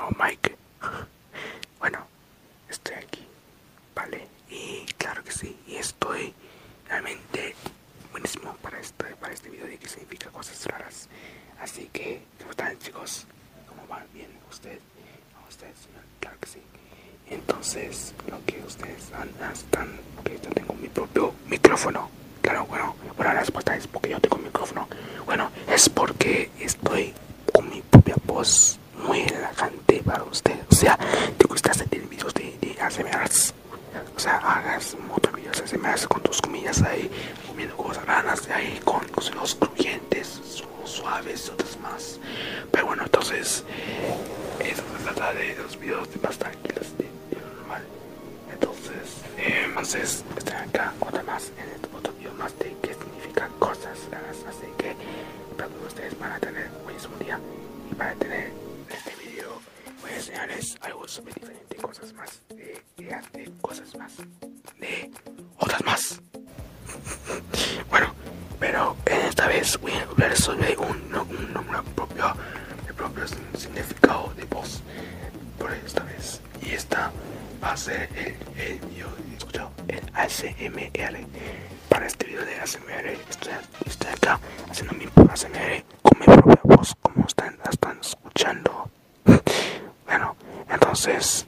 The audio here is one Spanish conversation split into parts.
Mike. Bueno, estoy aquí, vale, y claro que sí, y estoy realmente buenísimo para este video de que significa cosas raras. Así que, ¿cómo están, chicos? ¿Cómo van? ¿Bien? ¿Usted? ¿A usted, señor? Claro que sí. Entonces, lo que ustedes están, que yo tengo mi propio micrófono. Claro, bueno, la respuesta es porque yo tengo un micrófono. Bueno, es porque estoy con mi propia voz muy relajante para usted. O sea, te gusta hacer videos de ASMRs. O sea, hagas muchos videos de ASMRs con tus comillas ahí, comiendo cosas raras ahí, con los crujientes, suaves y otras más. Pero bueno, entonces, eso se trata de los videos más tranquilos de normal. Entonces, estoy acá otra más en el otro video más de qué significan cosas raras. Así que espero que ustedes van a tener un buenísimo día. Y para tener este video voy a enseñarles algo sobre diferentes cosas más. De cosas más. De otras más. Bueno, pero esta vez voy a hablar sobre un nombre propio, el propio significado de voz. Por esta vez. Y esta va a ser el video, escuchado, el ASMR. Para este video de ASMR estoy acá haciendo mi ASMR con mi propia voz, como están escuchando. Bueno, entonces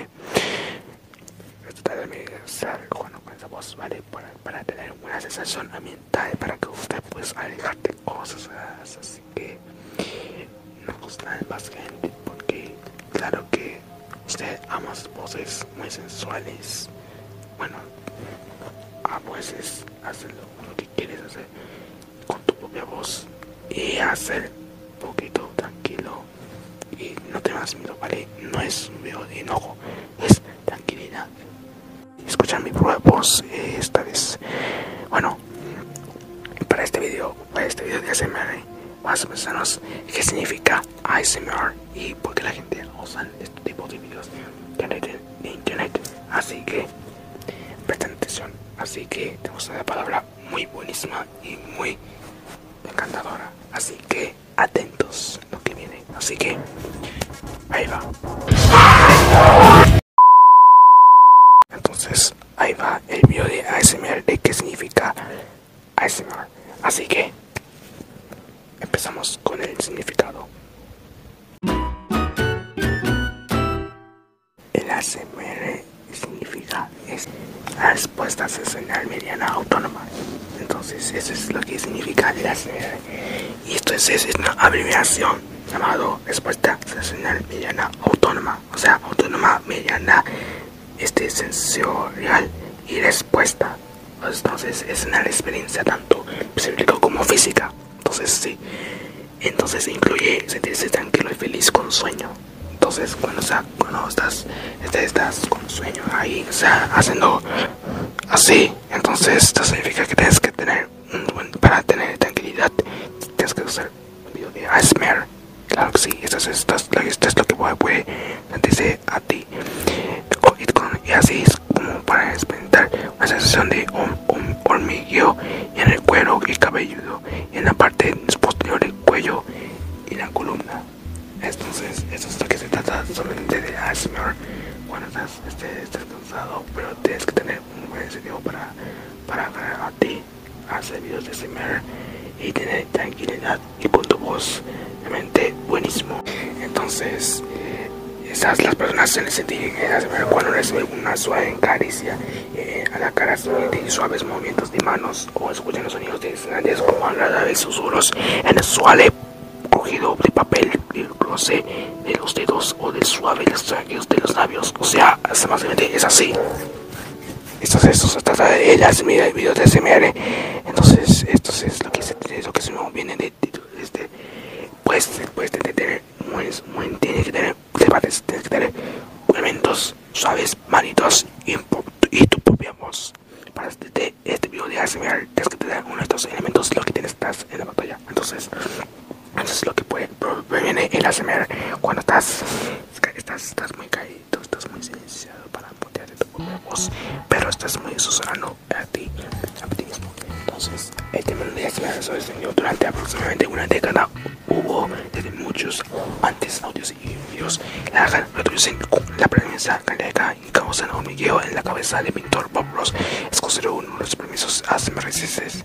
tratar de hacer con esa voz, ¿vale? Para tener una sensación ambiental, para que usted pues alejarte cosas así que no gustan más gente, porque claro que usted ama voces muy sensuales. Bueno, a veces hacer lo que quieres hacer con tu propia voz y hacer un poquito tranquilo y no tengas miedo, ¿vale? No es un video de enojo, es tranquilidad. Escuchar mi propia voz esta vez. Bueno, para este video de ASMR, más o menos qué significa ASMR y por qué la gente usa este tipo de videos de internet. Así que presten atención. Así que tenemos una palabra muy buenísima y muy encantadora. Así que atentos a lo que viene. Así que ahí va. Entonces ahí va el video de ASMR de qué significa ASMR. Así que empezamos con el significado. El ASMR significa la respuesta sensorial mediana autónoma. Entonces eso es lo que significa el ASMR. Y esto es una abreviación llamado respuesta sensorial mediana autónoma. O sea, autónoma mediana sensorial y respuesta. Entonces es una experiencia tanto psíquica como física. Entonces sí. Entonces incluye sentirse tranquilo y feliz con sueño. Entonces cuando estás con sueño ahí, o sea, haciendo así, entonces esto significa que tienes que tener para tener tranquilidad, tienes que usar un video de ASMR. Claro que sí, esto es lo que puede sentirse a ti. Y así es como para experimentar una sensación de hormigueo en el cuero y cabelludo, en la parte posterior del cuello y la columna. Entonces, eso es lo que se trata solamente de ASMR. Cuando estás cansado, pero tienes que tener un buen sentido para a ti hacer videos de ASMR y tener tranquilidad y con tu voz realmente buenísimo. Entonces, las personas se les sentir cuando reciben una suave caricia a la cara y suaves movimientos de manos o escuchan los sonidos de escenarios como agradables susurros en el suave cogido de papel, del roce de los dedos o del suave de los labios. O sea, básicamente es así. Esto se trata de las videos de ASMR. Entonces, esto es lo que se viene de pues de tener tienes que tener debates, tienes que tener elementos suaves, manitos y tu propia voz. Para este video de ASMR tienes que tener uno de estos elementos, lo que tienes estás en la pantalla. Entonces lo que previene el ASMR cuando estás muy caído, estás muy silenciado para apoyar tu propia voz, pero estás muy susurrando a ti mismo. Entonces, el término de ASMR se diseñó durante aproximadamente una década. Hubo desde mucho muchos antes audios y videos reducen la premisa cardíaca y causan hormigueo en la cabeza del pintor Bob Ross. Es considerado uno de los primeros ASMRistas.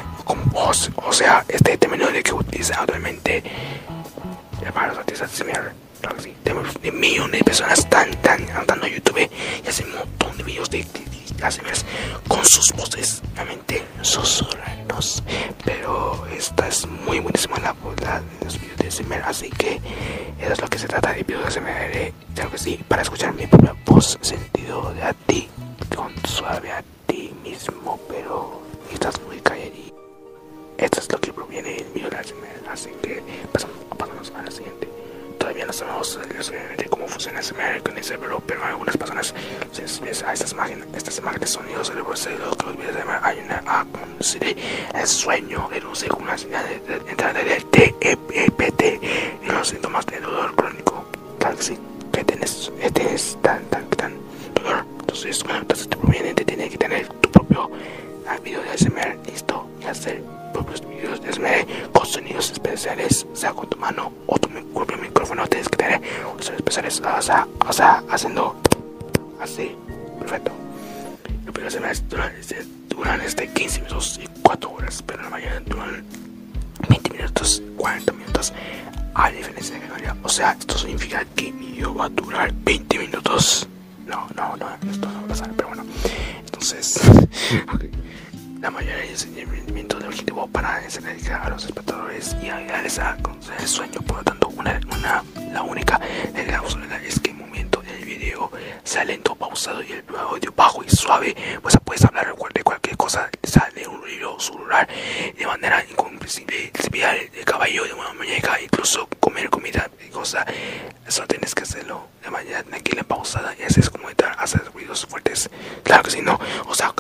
O sea, este término de que utiliza actualmente para los artistas ASMR. De millones de personas están andando a YouTube y hacen un montón de videos de ASMR con sus voces, realmente susurranos. Pero esta es muy buenísima la de los videos de ASMR, así que eso es lo que se trata de videos de ASMR. Claro que sí, para escuchar mi propia voz, sentido de a ti, con suave a ti mismo, pero estás muy calladito. Esto es lo que proviene del video de ASMR, así que pasamos a la siguiente. Todavía no sabemos cómo funciona ASMR con el cerebro, pero algunas personas a estas imágenes sonidos cerebro que los videos de ASMR ayudan a conducir el sueño, reduce una señal de entrada del TEPT y los síntomas de dolor crónico. Claro que sí, que tienes tan dolor. Entonces te proviene de tener que tener tu propio video de ASMR listo y hacer propios videos de ASMR con sonidos especiales, sea con tu mano o tu propio micrófono. Tienes que tener sonidos especiales, o sea, haciendo así, perfecto. Los videos de ASMR duran 15 minutos y 4 horas, pero la mayoría duran 20 minutos, 40 minutos, a diferencia de que o sea, esto significa que mi video va a durar 20 minutos. No, esto no va a pasar, pero bueno, entonces, okay. La mayoría del rendimiento del objetivo para dedicar a los espectadores y ayudarles a conceder el sueño. Por lo tanto, la única regla es que el momento del video sea lento, pausado y el audio bajo y suave. Pues puedes hablar de cualquier cosa, sale un ruido celular de manera incomprensible, desviar el caballo de una muñeca, incluso comer comida y cosas. Eso tienes que hacerlo de manera tranquila, pausada, y haces como hacer ruidos fuertes. Claro que sí, no. O sea,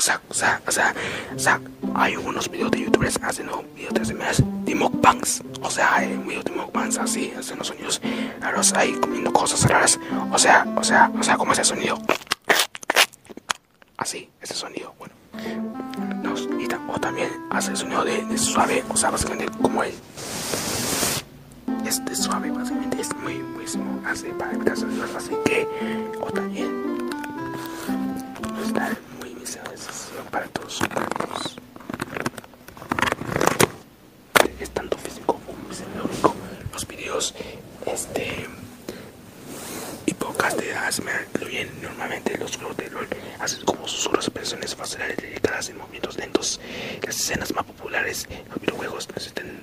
hay unos videos de youtubers haciendo videos de ASMR de mukbangs. O sea, hay videos de mukbangs así, haciendo sonidos raros ahí, comiendo cosas raras. O sea, como ese sonido. Así, ese sonido, bueno. O también hace el sonido de suave, o sea, básicamente como el. Este suave, básicamente es muy buenísimo, hace para evitar sonidos, así que. O también. Está muy bien para todos sus cuerpos. Es tanto físico como psicológico. Los videos, y pocas de ASMR incluyen normalmente los juegos de rol, así como susurros, expresiones faciales dedicadas en movimientos lentos. Las escenas más populares, los videojuegos existen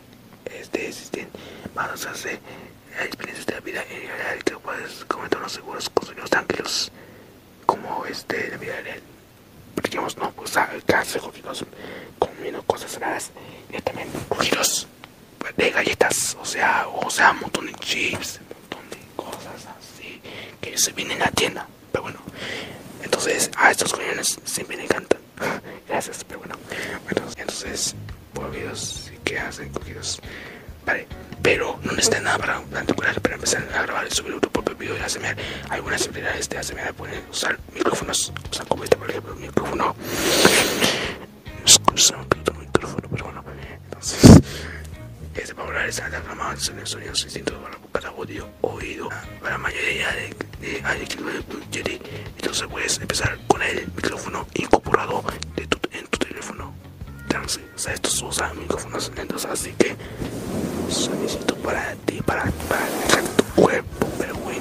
más hace experiencias de la vida en realidad que puedes comentar unos seguros con sonidos tranquilos como la vida real. Digamos, no, pues hace cogidos comiendo cosas raras y también cogidos de galletas, o sea, un montón de chips, un montón de cosas así que se vienen a la tienda. Pero bueno, entonces a estos coñones siempre me encantan. Gracias, pero bueno, entonces por videos que hacen cogidos, vale, pero no necesitan nada para empezar a grabar y subir tu propio video de ASMR. Algunas celebridades de ASMR pueden usar micrófonos, o sea, como por ejemplo el micrófono, pero bueno, entonces para realizar la grabada de sonidos distintos para cada audio oído. Para la mayoría de adictivos de Yeti, entonces puedes empezar con el micrófono incorporado en tu teléfono. Entonces, o sea, estos usan micrófonos lentos, así que solicito para ti, para tu cuerpo, pero bueno.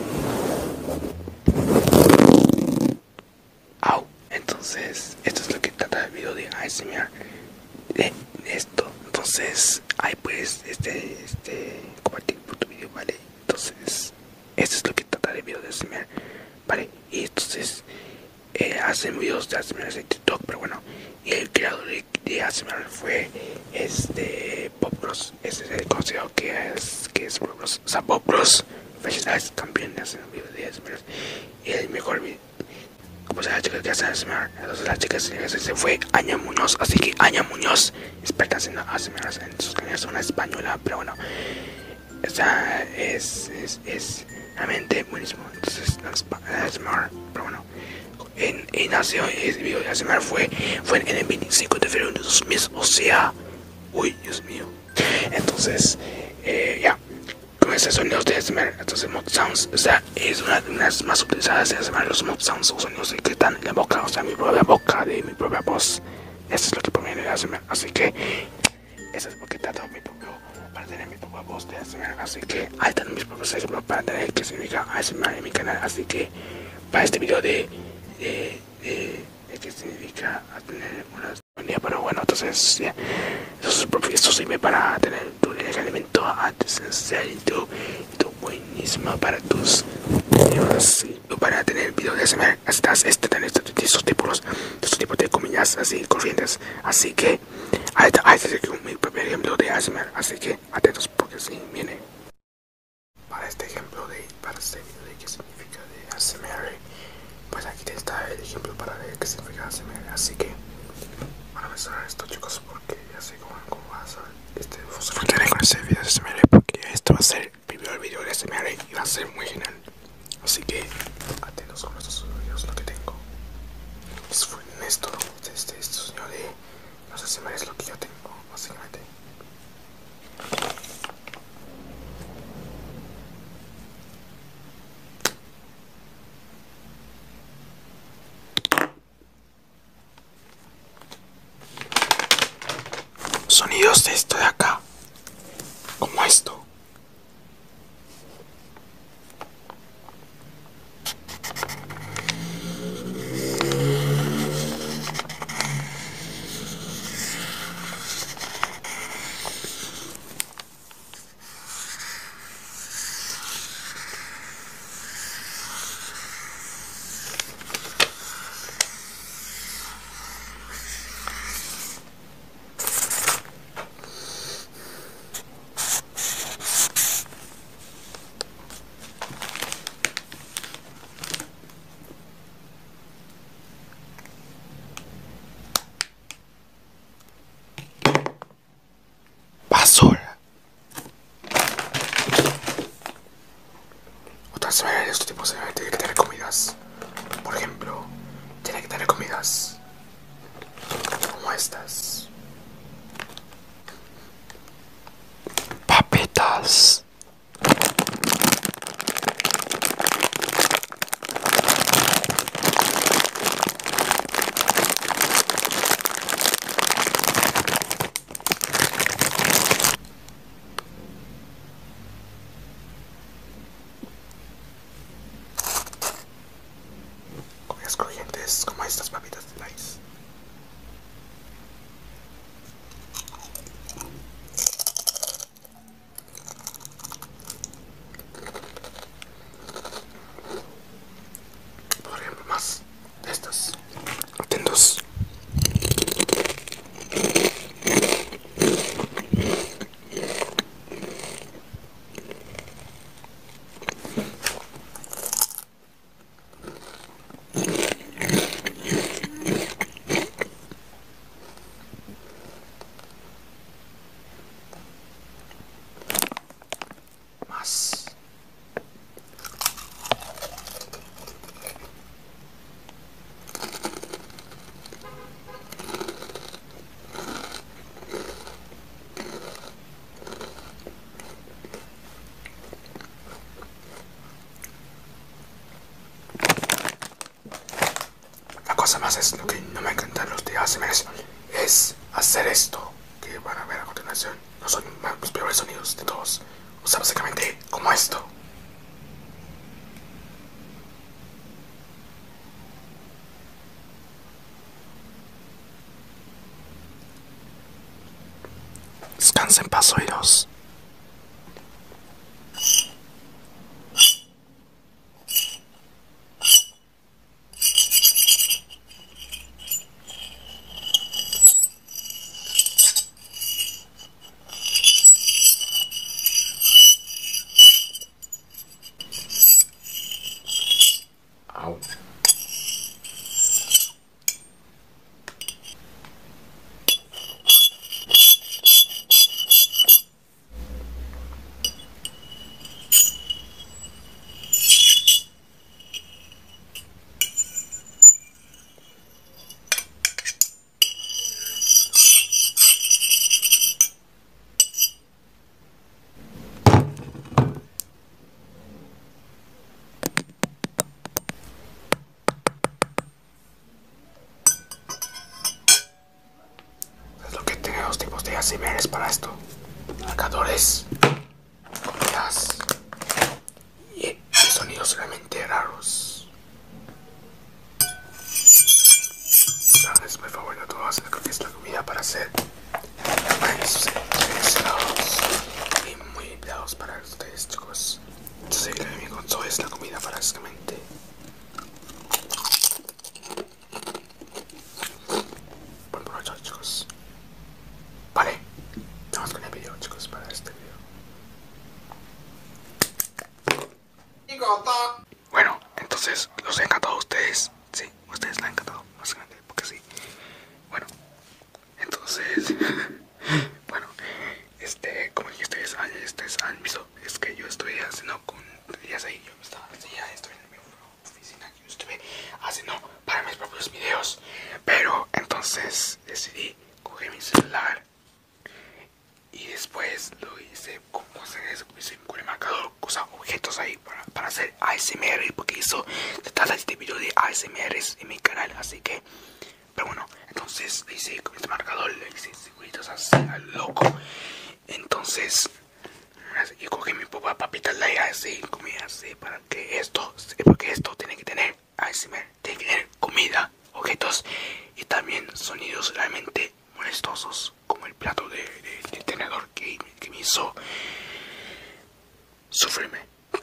Entonces, esto es lo que trata el video de ASMR. De esto, entonces, ahí puedes compartir por tu video, ¿vale? Entonces, esto es lo que trata el video de ASMR, ¿vale? Y entonces, hacen videos de ASMR en TikTok, pero bueno, y el creador de ASMR fue Bob Ross. Ese es el consejo que es Bob Ross. O sea, Bob Ross, felicidades, también hacen videos de ASMR. Y el mejor video, como sea la chica que hace ASMR, entonces la chica se fue Aña Muñoz, así que Aña Muñoz, experta haciendo ASMR en sus canales, una española, pero bueno, o sea, es realmente buenísimo. Entonces, ASMR, pero bueno, nació el video de ASMR fue en el 25 de febrero de 2000, o sea, uy, Dios mío. Entonces, ya, con ese sonido de ASMR, entonces mod sounds, o sea, es una de las más utilizadas de ASMR, los mod sounds o sonidos que están en la boca, o sea, mi propia boca, de mi propia voz. Eso es lo que proviene de ASMR, así que eso es porque trato mi propio, para tener mi propia voz de ASMR, así que ahí están mis propios ejemplos para tener qué significa ASMR en mi canal, así que para este video de qué significa tener una armonía, pero bueno, entonces yeah, eso sirve para tener tu elemento esencial y tu buenísimo para tus videos y para tener videos de ASMR. Tener estos tipos de comillas así corrientes, así que ahí está mi primer ejemplo de ASMR, así que atentos porque sí viene para este video de qué significa de ASMR. Pues aquí está el ejemplo para ver qué significa ASMR, así que van a mencionar esto, chicos, porque ya sé cómo va a ser vamos a funcionar con este video de ASMR, porque esto va a ser mi primer video de ASMR y va a ser muy genial, así que atentos con estos videos, lo que tengo disfruten esto, estos sonido de los ASMR es lo que yo tengo, básicamente. Sonidos de esto de acá, como esto. Basura. Otras maneras de estos tipos de tiene que tener comidas. Por ejemplo, tiene que tener comidas como estas. Papitas. Comidas crujientes como estas papitas de Lays. Por ejemplo, más de estas. Atentos. Más. La cosa más es lo que no me encantan los de ASMR es hacer esto que van a ver a continuación. No son los peores sonidos de todos. O sea, básicamente como esto. Descansen, paz, oídos. Au. para esto. Marcadores, comidas y sonidos realmente raros. Sabes, por favor, no todos creo que es la comida para hacer seleccionados y muy empleados para ustedes, chicos. Entonces, mi conso es la comida para básicamente. Buen provecho, chicos. Vale, vamos con el video, chicos, para este video. Bueno, entonces los he encantado a ustedes. Sí, ustedes la han encantado, básicamente, porque sí. Bueno, entonces, bueno, como dije, ustedes han visto, es que yo estoy haciendo con días ahí, yo estoy en mi oficina, yo estuve haciendo para mis propios videos, pero entonces decidí coger mi celular y después lo hice con el marcador, usar objetos ahí para hacer ASMR, porque se trata de este video de ASMR en mi canal, así que, pero bueno, entonces le hice con este marcador, le hice seguritos así al loco. Entonces yo cogí mi papita Laia así, comida así, porque esto tiene que tener ASMR, tiene que tener comida, objetos y también sonidos realmente molestosos, como el plato de tenedor que me hizo sufrirme.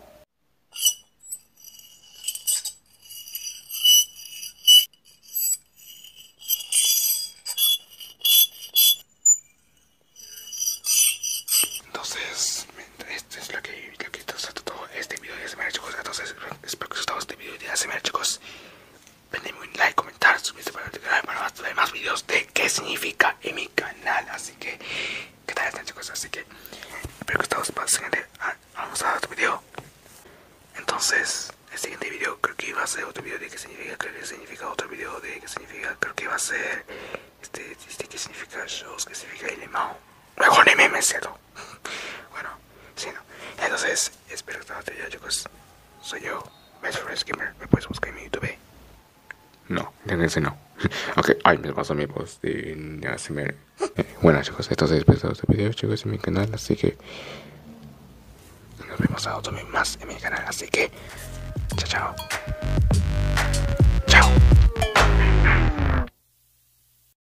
Entonces, esto es lo que trata todo este video de ASMR, chicos. Entonces, espero que os haya gustado este video de ASMR, chicos. Denme un like, comentar, suscribirse para el canal para ver más videos de qué significa en mi canal. Así que, ¿qué tal, chicos? Así que, espero que os haya gustado. Vamos a otro video. Entonces, el siguiente video creo que iba a ser otro video de qué significa, creo que significa otro video de qué significa, creo que iba a ser qué significa shows, qué significa Ilemao. Mejor ni memes, ¿cierto? Bueno, sí, no. Entonces, espero que os haya gustado, chicos. Soy yo, Best Friends Gamer. Me puedes buscar en mi YouTube. No, ese no. Ok, ay, me pasó mi voz de ASMR. Bueno, chicos, entonces espero este video, chicos, en mi canal, así que nos vemos a otro más en mi canal, así que chao, chao.